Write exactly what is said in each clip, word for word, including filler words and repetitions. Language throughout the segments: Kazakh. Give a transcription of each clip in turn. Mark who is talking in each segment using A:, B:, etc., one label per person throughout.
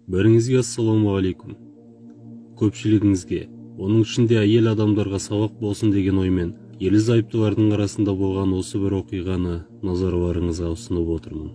A: Бәріңізге ассалаумағалейкум. Көпшілігіңізге, оның ішінде әйел адамдарға сабақ болсын деген оймен, ерлі зайыптылардың арасында болған осы бір оқиғаны назарларыңызға ұсынып отырмын.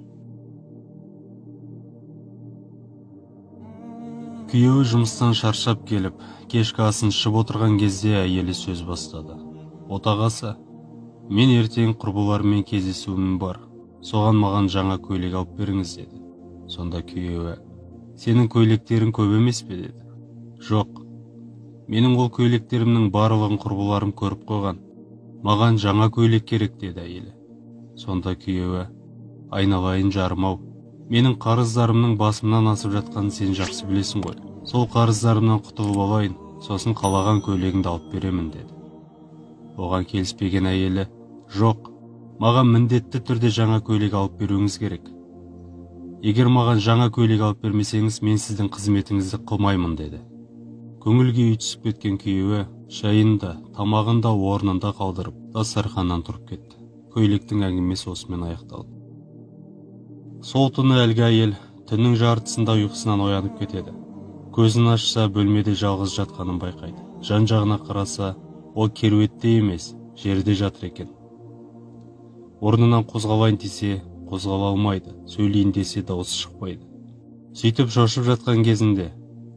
A: Күйеуі жұмыстан шаршап келіп, кешкі асын ішіп отырған кезде әйелі сөз бастады. Отағасы, мен ертең құрбыларыммен кездесуім бар. Соған маған жаңа көйлек алып беріңіз деді. Сонда күйеуі, сенің көйлектерің көп емес пе деді. Жоқ, менің ол көйлектерімнің барлығын құрбыларым көріп қойған. Маған жаңа көйлек керек деді әйелі. Сонда күйеуі, айналайын жарым-ау, менің қарыздарымның басымнан асып жатқанын сен жақсы білесің ғой. Сол қарыздарымнан құтылып алайын, сосын қалаған көйлегіңді алып беремін деді. Оған келіспеген әйелі, жоқ, маған міндетті түрде жаңа көйлек алып беруіңіз керек. Егер маған жаңа көйлек алып бермесеңіз, мен сіздің қызметіңізді қылмаймын деді. Көңілге түсіп кеткен күйеуі шайын да, тамағын да орнында қалдырып, дастарханнан тұрып кетті. Көйлектің әңгімесі осымен аяқталды. Сол түні әлгі әйел түннің жартысында ұйқысынан оянып кетеді. Көзін ашса, бөлмеде жалғыз жатқанын байқайды. Жан-жағына қараса, ол керуетте емес, жерде жатыр екен. Орнынан қозғалайын десе, қозғала алмайды, сөйлейін десе дауысы шықпайды. Сөйтіп шошып жатқан кезінде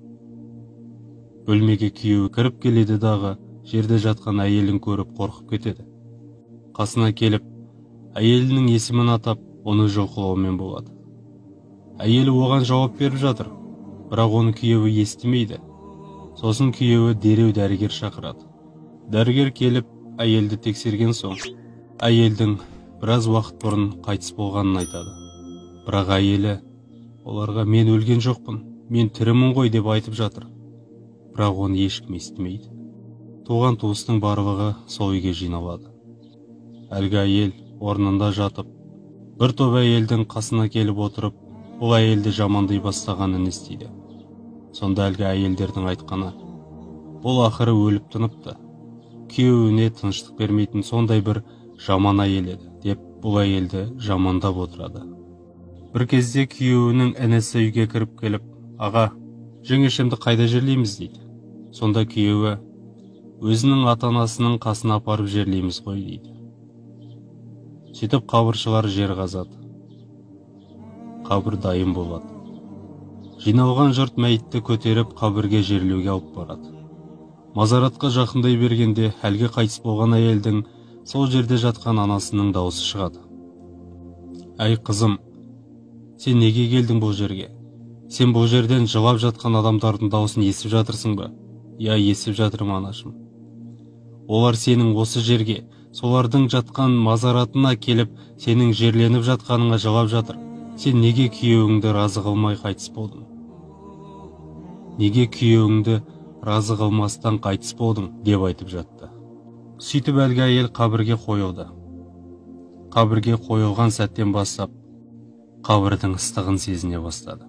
A: бөлмеге күйеуі кіріп келеді дағы, жерде жатқан әйелін көріп қорқып кетеді. Қасына келіп, әйелінің есімін атап, оны жұлқылаумен болады. Әйелі оған жауап беріп жатыр, бірақ оны күйеуі естімейді. Сосын күйеуі дереу дәрігер шақырады. Дәрігер келіп, әйелді тексерген соң, әйелдің біраз уақыт бұрын қайтыс болғанын айтады. Бірақ әйелі оларға мен өлген жоқпын, мен тірімін ғой деп айтып жатыр. Бірақ оны ешкім естімейді. Туған туыстың барлығы сол үйге жиналады. Әлгі әйел орнында жатып, бір топ әйелдің қасына келіп отырып, бұл әйелді жамандай бастағанын естиді. Сонда әлгі әйелдердің айтқаны, бұл ақыры өліп тыныпты. Күйеуіне тыныштық бермейтін сондай бір жаман әйел еді деп, бұл әйелді жамандап отырады. Бір кезде күйеуінің інісі үйге кіріп келіп, аға, жеңешемді қайда жерлейміз дейді. Сонда күйеуі, өзінің ата-анасының қасына апарып жерлейміз ғой дейді. Сөйтіп қабыршылар жер қазады. Қабір дайын болады. Жиналған жұрт мәйітті көтеріп қабірге жерлеуге алып барады. Мазаратқа жақындай бергенде әлгі қайтыс болған әйелдің сол жерде жатқан анасының дауысы шығады. Әй қызым, сен неге келдің бұл жерге? Сен бұл жерден жылап жатқан адамдардың дауысын естіп жатырсың ба? Я, естіп жатырмын анашым. Олар сенің осы жерге, солардың жатқан мазаратына келіп, сенің жерленіп жатқаныңа жылап жатыр. Сен неге күйеуіңді разы қылмай қайтыс болдың? Неге күйеуіңді разы қылмастан қайтыс болдың деп айтып жатты. Сөйтіп әлгі әйел қабірге қойылды. Қабірге қойылған сәттен бастап, қабірдің ыстығын сезіне бастады.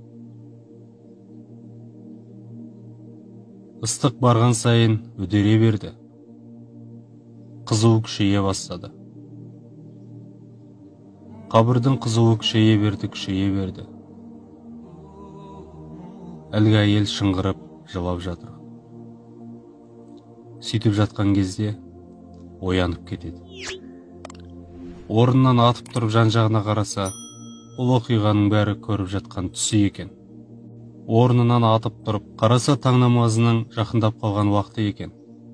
A: Ыстық барған сайын үдере берді. Қызуы күшейе бастады. Қабірдің қызуы күшейе берді, күшейе берді. Әлгі әйел шыңғырып, жылап жатыр. Сөйтіп жатқан кезде оянып кетеді. Орнынан атып тұрып жан-жағына қараса, ол оқиғаның бәрі көріп жатқан түсі екен. Орнынан атып тұрып, қараса таң намазының жақындап қалған уақыты екен.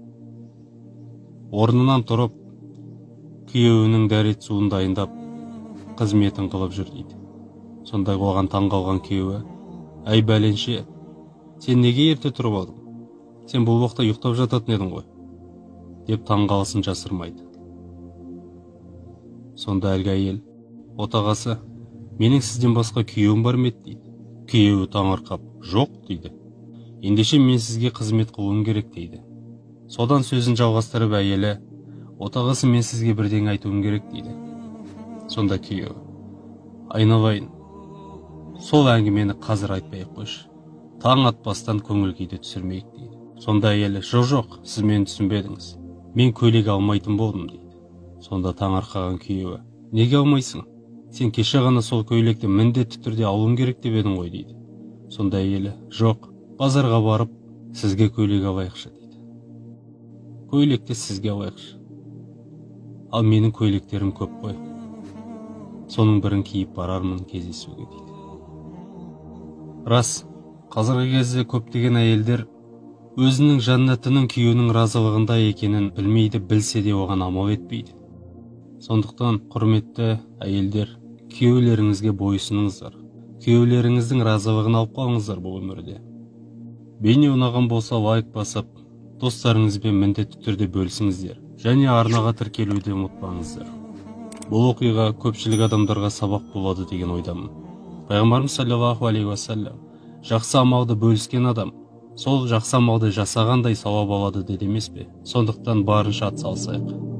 A: Орнынан тұрып, күйеуінің дәрет суын дайындап, қызметін қылып жүр дейді. Сонда оған таң қалған күйеуі, әй бәленше, сен неге ерте тұрып алдың? Сен бұл уақытта ұйықтап жататын едің ғой, деп таң қалысын жасырмайды. Сонда әлгі әйел, отағасы, менің сізден басқа күйеуім бар ма еді дейді. Күйеуі таңырқап, жоқ дейді. Ендеше мен сізге қызмет қылуым керек дейді. Содан сөзін жалғастырып әйелі, отағасы, мен сізге бірдеңе айтуым керек дейді. Сонда күйеуі, айналайын, сол әңгімені қазір айтпай-ақ қойшы. Таң атпастан көңіл күйді түсірмейік дейді. Сонда әйелі, жоқ жоқ, сіз мені түсінбедіңіз. Мен көйлек алмайтын болдым дейді. Сонда таңырқаған күйеуі, неге алмайсың? Сен кеше ғана сол көйлекті міндетті түрде алуым керек деп едің ғой дейді. Сонда әйелі: жоқ, базарға барып сізге көйлек алайықшы дейді. Көйлекті сізге алайықшы. Ал менің көйлектерім көп қой. Соның бірін киіп барармын кездесуге дейді. Рас, қазіргі кезде көптеген әйелдер өзінің жаннатының күйеуінің разылығында екенін білмейді, білсе де оған амал етпейді. Сондықтан, құрметті әйелдер, күйеулеріңізге бойсыныңыздар. Күйеулеріңіздің разылығын алып қалыңыздар бұл өмірде. Бейне ұнаған болса лайк басып, достарыңызбен міндетті түрде бөлісіңіздер. Және арнаға тіркелуді ұмытпаңыздар. Бұл оқиға көпшілік адамдарға сабақ болады деген ойдамын. Пайғамбарымыз саллаллаху алейхи уассалам жақсы амалды бөліскен адам сол жақсы амалды жасағандай сауап алады деді емес пе? Сондықтан барынша атсалысайық.